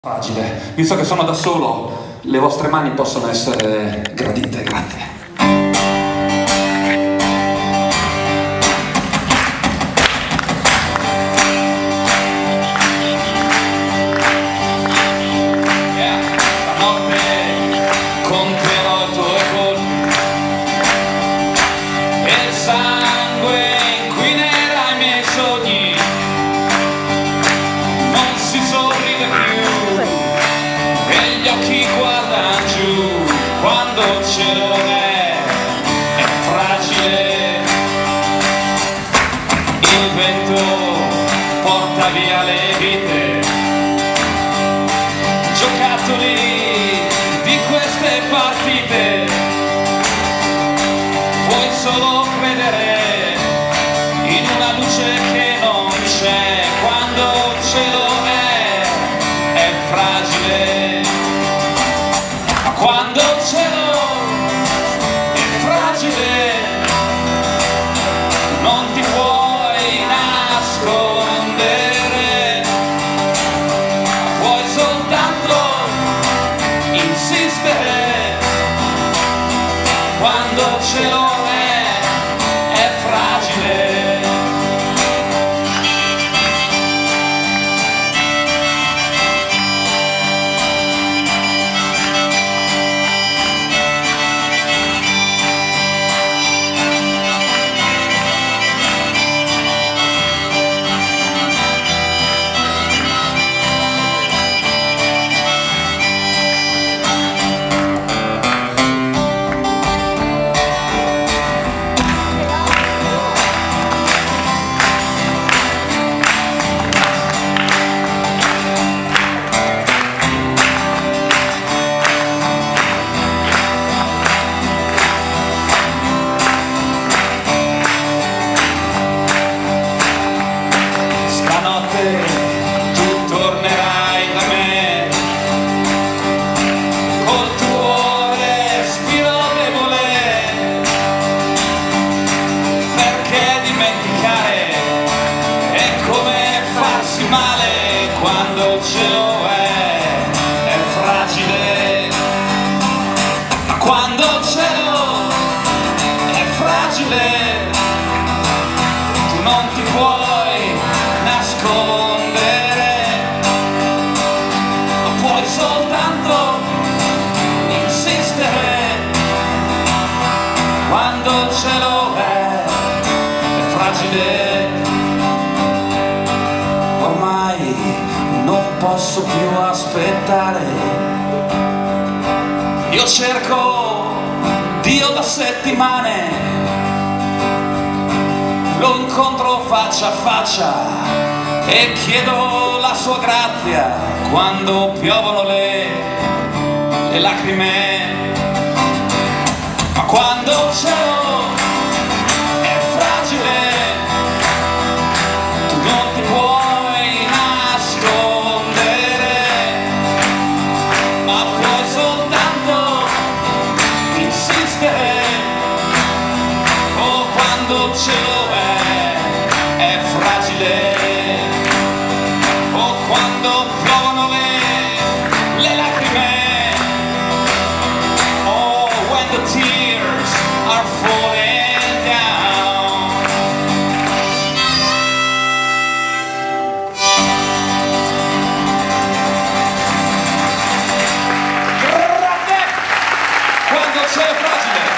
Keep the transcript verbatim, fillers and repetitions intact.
Fragile, visto che sono da solo, le vostre mani possono essere gradite, grazie. Quando ce lo è, è fragile. Il vento porta via le vite, giocattoli di queste partite. Puoi solo credere in una luce che non c'è. Quando ce lo è, è fragile. Quando ce l'ho è fragile, non ti puoi nascondere, puoi soltanto insistere. Quando ce l'ho è, è fragile. Tu tornerai da me col tuo respiro debole, perché dimenticare è come farsi male. Quando ce lo è, è fragile. Ma quando ce l'ho è fragile, tu non ti puoi nascondere, puoi soltanto insistere. Quando ce l'ho è, è fragile. Ormai non posso più aspettare, io cerco Dio da settimane, lo incontro faccia a faccia e chiedo la sua grazia. Quando piovono le, le lacrime, ma quando ce l'ho è fragile, tu non ti puoi nascondere, ma puoi soltanto insistere. Oh, quando ce l'ho è, è fragile. Oh, quando piovono le, le lacrime. Oh, when the tears are falling down. Grande! Quando c'è fragile.